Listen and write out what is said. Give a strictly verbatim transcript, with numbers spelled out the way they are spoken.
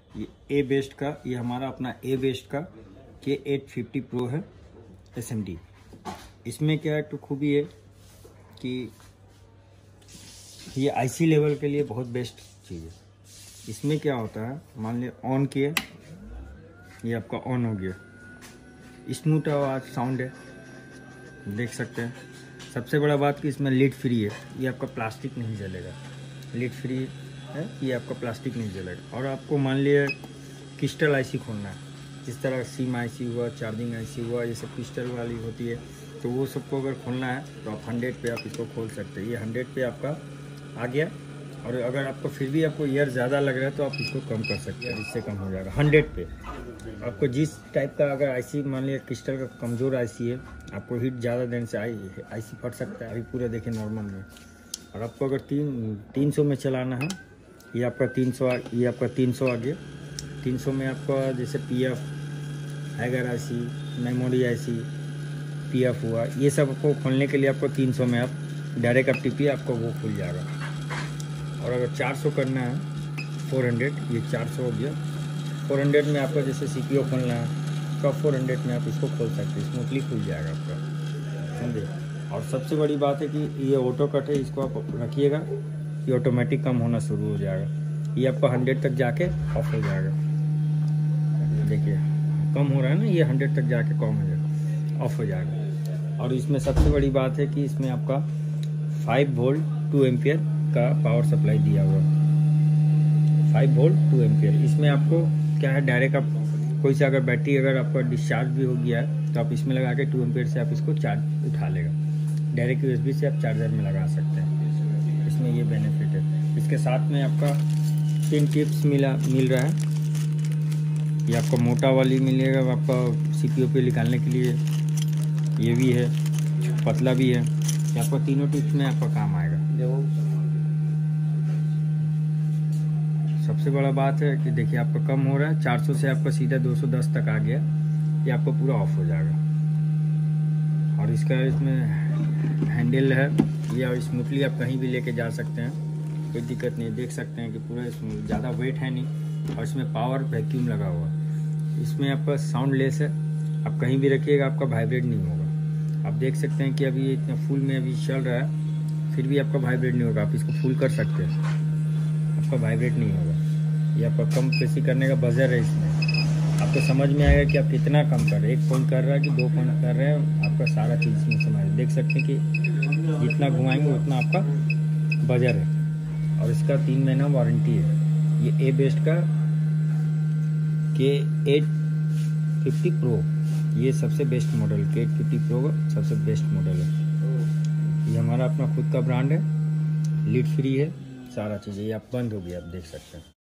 ये ए बेस्ट का, ये हमारा अपना ए बेस्ट का के एट फिफ्टी प्रो है एस एम डी। इसमें क्या है तो खूबी है कि ये आईसी लेवल के लिए बहुत बेस्ट चीज़ है। इसमें क्या होता है, मान लिया ऑन किए, ये आपका ऑन हो गया, स्मूथ आवाज साउंड है, देख सकते हैं। सबसे बड़ा बात कि इसमें लीड फ्री है, ये आपका प्लास्टिक नहीं जलेगा, लीड फ्री है, ये आपका प्लास्टिक नहीं जलेगा। और आपको मान लिया क्रिस्टल आईसी खोलना है, जिस तरह सिम आईसी हुआ, चार्जिंग आईसी हुआ, ये सब क्रिस्टल वाली होती है, तो वो सबको अगर खोलना है तो आप हंड्रेड पे आप इसको खोल सकते हैं। ये हंड्रेड पे आपका आ गया। और अगर आपको फिर भी आपको ईयर ज़्यादा लग रहा है तो आप इसको कम कर सकते हैं, इससे कम हो जाएगा हंड्रेड पे। आपको जिस टाइप का अगर आईसी मान लिया क्रिस्टल का कमज़ोर आईसी है, आपको हीट ज़्यादा देने से आई आईसी फट सकता है। अभी पूरा देखिए नॉर्मल में। और आपको अगर तीन तीन सौ में चलाना है, ये आपका तीन सौ ये आपका तीन सौ आ गया। तीन सौ में आपका जैसे पी एफ, हैगर IC, memory IC, P F हुआ, ये सब को खोलने के लिए आपको तीन सौ में आप डायरेक्ट आप टिपिए, आपको वो खुल जाएगा। और अगर चार सौ करना है, चार सौ, ये चार सौ हो गया। चार सौ में आपका जैसे सी पी यू खोलना है तो चार सौ में आप इसको खोल सकते हैं, स्मूथली खुल जाएगा आपका, समझे। और सबसे बड़ी बात है कि ये ऑटो कट है, इसको आप रखिएगा, ये ऑटोमेटिक कम होना शुरू हो जाएगा। ये आपका हंड्रेड तक जाके ऑफ हो जाएगा, देखिए कम हो रहा है ना, ये हंड्रेड तक जाके कम हो जाएगा, ऑफ हो जाएगा। और इसमें सबसे बड़ी बात है कि इसमें आपका फाइव वोल्ट टू एम्पियर का पावर सप्लाई दिया हुआ है, फाइव वोल्ट टू एम्पियर। इसमें आपको क्या है, डायरेक्ट आप कोई सा अगर बैटरी अगर आपका डिस्चार्ज भी हो गया है तो आप इसमें लगा के टू एम्पियर से आप इसको चार्ज उठा लेगा। डायरेक्ट यूएसबी से आप चार्जर में लगा सकते हैं, इसमें ये बेनिफिट है। इसके साथ में आपका तीन टिप्स मिला मिल रहा है। ये आपको मोटा वाली मिलेगा आपका सीपीयू पे निकालने के लिए, ये भी है, पतला भी है। ये आपको तीनों टिप्स में आपका काम आएगा। सबसे बड़ा बात है कि देखिए आपका कम हो रहा है, चार सौ से आपका सीधा दो सौ दस तक आ गया, ये आपको पूरा ऑफ हो जाएगा। और इसका इसमें हैंडल है, ये स्मूथली आप कहीं भी लेके जा सकते हैं, कोई दिक्कत नहीं। देख सकते हैं कि पूरा इसमें ज़्यादा वेट है नहीं। और इसमें पावर वैक्यूम लगा हुआ है, इसमें आपका साउंड लेस है, आप कहीं भी रखिएगा आपका वाइब्रेट नहीं होगा। आप देख सकते हैं कि अभी ये इतना फुल में अभी चल रहा है, फिर भी आपका वाइब्रेट नहीं होगा। आप इसको फुल कर सकते हैं, आपका वाइब्रेट नहीं होगा। ये आपका कम प्रेसी करने का बजर है, इसमें आपको समझ में आएगा कि आप कितना कम कर रहे हैं, एक पॉइंट कर रहा है कि दो पॉइंट कर रहे हैं, आपका सारा चीज़ इसमें समझ देख सकते हैं कि जितना घुमाएंगे उतना आपका बजर है। और इसका तीन महीना वारंटी है। ये ए बेस्ट का के एट फिफ्टी प्रो, ये सबसे best model, K eight fifty pro का सबसे बेस्ट मॉडल है। ये हमारा अपना खुद का ब्रांड है, लीड फ्री है, सारा चीज़। ये आप बंद हो गया, आप देख सकते हैं।